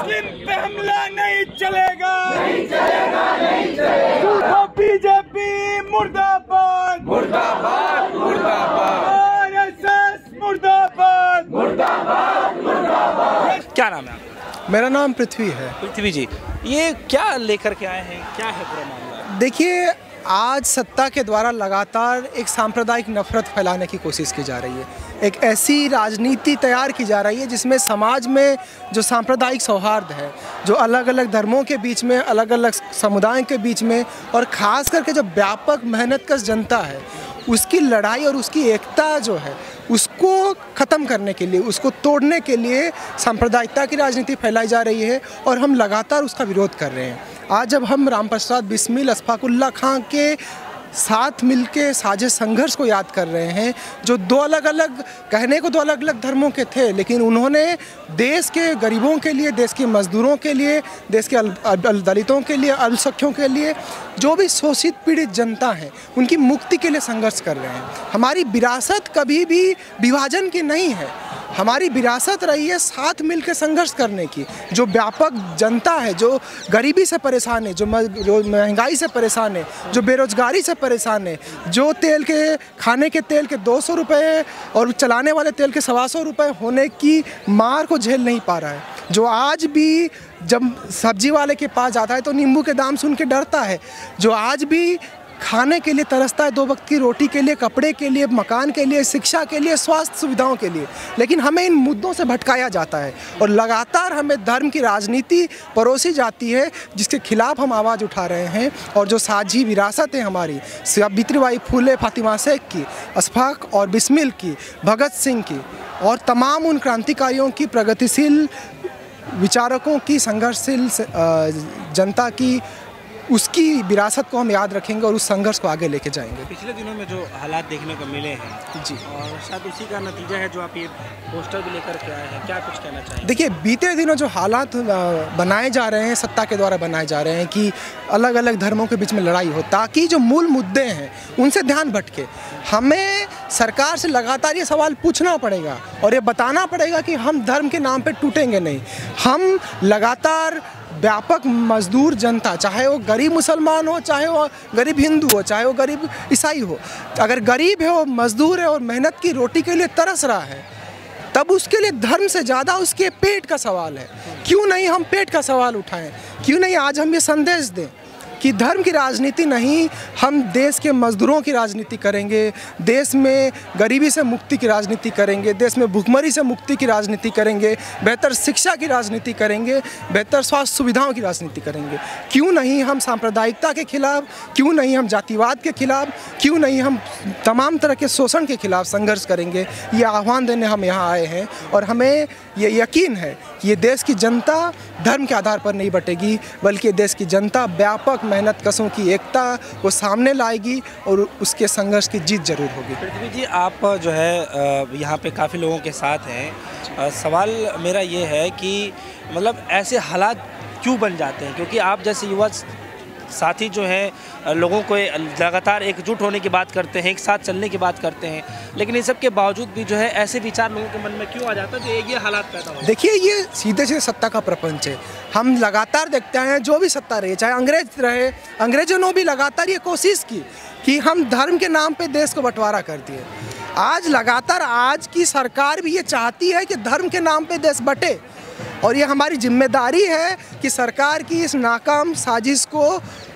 मुस्लिम पे हमला नहीं चलेगा, नहीं चलेगा, नहीं चलेगा। बीजेपी मुर्दाबाद, मुर्दाबाद, मुर्दाबाद। आरएसएस मुर्दाबाद, मुर्दाबाद, मुर्दाबाद। क्या नाम है आपका? मेरा नाम पृथ्वी है। पृथ्वी जी, ये क्या लेकर के आए हैं, क्या है पूरा मामला? देखिए, आज सत्ता के द्वारा लगातार एक सांप्रदायिक नफरत फैलाने की कोशिश की जा रही है। एक ऐसी राजनीति तैयार की जा रही है जिसमें समाज में जो सांप्रदायिक सौहार्द है, जो अलग अलग धर्मों के बीच में, अलग अलग समुदायों के बीच में, और ख़ास करके जो व्यापक मेहनतकश जनता है, उसकी लड़ाई और उसकी एकता जो है, उसको ख़त्म करने के लिए, उसको तोड़ने के लिए सांप्रदायिकता की राजनीति फैलाई जा रही है और हम लगातार उसका विरोध कर रहे हैं। आज जब हम राम प्रसाद बिस्मिल, अशफाकुल्ला खां के साथ मिलके साझे संघर्ष को याद कर रहे हैं, जो दो अलग अलग, कहने को दो अलग अलग धर्मों के थे, लेकिन उन्होंने देश के गरीबों के लिए, देश के मजदूरों के लिए, देश के दलितों के लिए, अल्पसंख्यकों के लिए, जो भी शोषित पीड़ित जनता है, उनकी मुक्ति के लिए संघर्ष कर रहे हैं। हमारी विरासत कभी भी विभाजन की नहीं है, हमारी विरासत रही है साथ मिलकर संघर्ष करने की। जो व्यापक जनता है, जो गरीबी से परेशान है, जो महंगाई से परेशान है, जो बेरोजगारी से परेशान है, जो तेल के, खाने के तेल के 200 रुपये और चलाने वाले तेल के 125 रुपये होने की मार को झेल नहीं पा रहा है, जो आज भी जब सब्जी वाले के पास जाता है तो नींबू के दाम सुन के डरता है, जो आज भी खाने के लिए तरसता है, 2 वक्त की रोटी के लिए, कपड़े के लिए, मकान के लिए, शिक्षा के लिए, स्वास्थ्य सुविधाओं के लिए। लेकिन हमें इन मुद्दों से भटकाया जाता है और लगातार हमें धर्म की राजनीति परोसी जाती है, जिसके खिलाफ हम आवाज़ उठा रहे हैं। और जो साझी विरासत है हमारी, सावित्रीबाई फुले, फातिमा शेख की, अशफाक और बिस्मिल की, भगत सिंह की, और तमाम उन क्रांतिकारियों की, प्रगतिशील विचारकों की, संघर्षशील जनता की, उसकी विरासत को हम याद रखेंगे और उस संघर्ष को आगे लेके जाएंगे। पिछले दिनों में जो हालात देखने को मिले हैं जी, और शायद उसी का नतीजा है जो आप ये पोस्टर भी लेकर के आए हैं, क्या कुछ कहना चाहिए? देखिए, बीते दिनों जो हालात बनाए जा रहे हैं, सत्ता के द्वारा बनाए जा रहे हैं कि अलग अलग धर्मों के बीच में लड़ाई हो, ताकि जो मूल मुद्दे हैं उनसे ध्यान भटके। हमें सरकार से लगातार ये सवाल पूछना पड़ेगा और ये बताना पड़ेगा कि हम धर्म के नाम पे टूटेंगे नहीं। हम लगातार व्यापक मजदूर जनता, चाहे वो गरीब मुसलमान हो, चाहे वो गरीब हिंदू हो, चाहे वो गरीब ईसाई हो, अगर गरीब है, वो मजदूर है और मेहनत की रोटी के लिए तरस रहा है, तब उसके लिए धर्म से ज़्यादा उसके पेट का सवाल है। क्यों नहीं हम पेट का सवाल उठाएं? क्यों नहीं आज हम ये संदेश दें कि धर्म की राजनीति नहीं, हम देश के मजदूरों की राजनीति करेंगे, देश में गरीबी से मुक्ति की राजनीति करेंगे, देश में भुखमरी से मुक्ति की राजनीति करेंगे, बेहतर शिक्षा की राजनीति करेंगे, बेहतर स्वास्थ्य सुविधाओं की राजनीति करेंगे। क्यों नहीं हम सांप्रदायिकता के खिलाफ, क्यों नहीं हम जातिवाद के खिलाफ, क्यों नहीं हम तमाम तरह के शोषण के खिलाफ संघर्ष करेंगे? ये आह्वान देने हम यहाँ आए हैं और हमें ये यकीन है कि ये देश की जनता धर्म के आधार पर नहीं बटेगी, बल्कि देश की जनता व्यापक मेहनत कशों की एकता को सामने लाएगी और उसके संघर्ष की जीत जरूर होगी। पृथ्वी जी, आप जो है यहाँ पे काफ़ी लोगों के साथ हैं, सवाल मेरा ये है कि मतलब ऐसे हालात क्यों बन जाते हैं? क्योंकि आप जैसे युवा साथी जो है लोगों को लगातार एकजुट होने की बात करते हैं, एक साथ चलने की बात करते हैं, लेकिन इन सब के बावजूद भी जो है ऐसे विचार लोगों के मन में क्यों आ जाता है जो ये हालात पैदा होते हैं? देखिए, ये सीधे सीधे सत्ता का प्रपंच है। हम लगातार देखते हैं, जो भी सत्ता रहे, चाहे अंग्रेज रहे, अंग्रेजों ने भी लगातार ये कोशिश की कि हम धर्म के नाम पे देश को बंटवारा कर दिए। आज लगातार आज की सरकार भी ये चाहती है कि धर्म के नाम पे देश बटे, और ये हमारी जिम्मेदारी है कि सरकार की इस नाकाम साजिश को,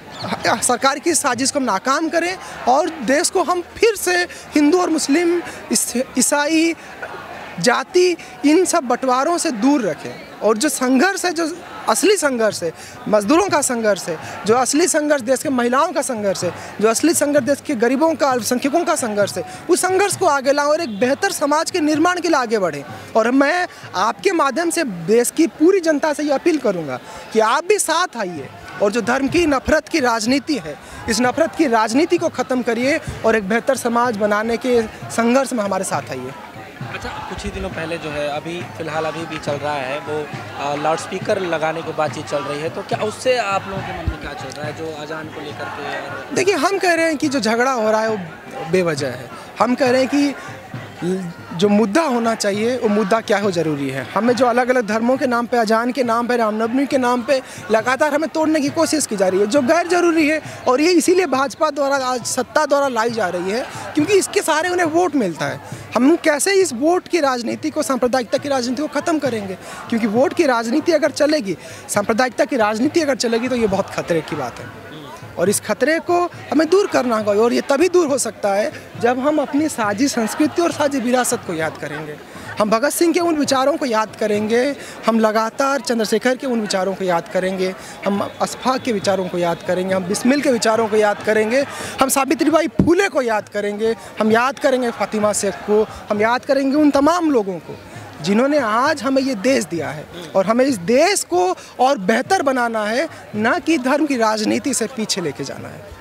सरकार की साजिश को हम नाकाम करें और देश को हम फिर से हिंदू और मुस्लिम, ईसाई, जाति, इन सब बंटवारों से दूर रखें। और जो संघर्ष है, जो असली संघर्ष है, मजदूरों का संघर्ष है, जो असली संघर्ष देश के महिलाओं का संघर्ष है, जो असली संघर्ष देश के गरीबों का, अल्पसंख्यकों का संघर्ष है, उस संघर्ष को आगे लाएं और एक बेहतर समाज के निर्माण के लिए आगे बढ़ें। और मैं आपके माध्यम से देश की पूरी जनता से ये अपील करूँगा कि आप भी साथ आइए और जो धर्म की नफरत की राजनीति है, इस नफरत की राजनीति को ख़त्म करिए और एक बेहतर समाज बनाने के संघर्ष में हमारे साथ आइए। अच्छा, कुछ ही दिनों पहले जो है, अभी फ़िलहाल अभी भी चल रहा है वो लाउड स्पीकर लगाने को बातचीत चल रही है, तो क्या उससे आप लोगों के मन में क्या चल रहा है, जो अजान को लेकर के? देखिए, हम कह रहे हैं कि जो झगड़ा हो रहा है वो बेवजह है। हम कह रहे हैं कि जो मुद्दा होना चाहिए वो मुद्दा क्या हो ज़रूरी है। हमें जो अलग अलग धर्मों के नाम पे, अजान के नाम पे, रामनवमी के नाम पे लगातार हमें तोड़ने की कोशिश की जा रही है, जो गैर ज़रूरी है। और ये इसीलिए भाजपा द्वारा आज सत्ता द्वारा लाई जा रही है, क्योंकि इसके सहारे उन्हें वोट मिलता है। हम कैसे इस वोट की राजनीति को, सांप्रदायिकता की राजनीति को ख़त्म करेंगे? क्योंकि वोट की राजनीति अगर चलेगी, सांप्रदायिकता की राजनीति अगर चलेगी, तो ये बहुत खतरे की बात है। और इस खतरे को हमें दूर करना होगा, और ये तभी दूर हो सकता है जब हम अपनी साझी संस्कृति और साझी विरासत को याद करेंगे। हम भगत सिंह के उन विचारों को याद करेंगे, हम लगातार चंद्रशेखर के उन विचारों को याद करेंगे, हम अशफाक के विचारों को याद करेंगे, हम बिस्मिल के विचारों को याद करेंगे, हम सावित्रीबाई फूले को याद करेंगे, हम याद करेंगे फातिमा शेख को, हम याद करेंगे उन तमाम लोगों को जिन्होंने आज हमें ये देश दिया है। और हमें इस देश को और बेहतर बनाना है, ना कि धर्म की राजनीति से पीछे लेके जाना है।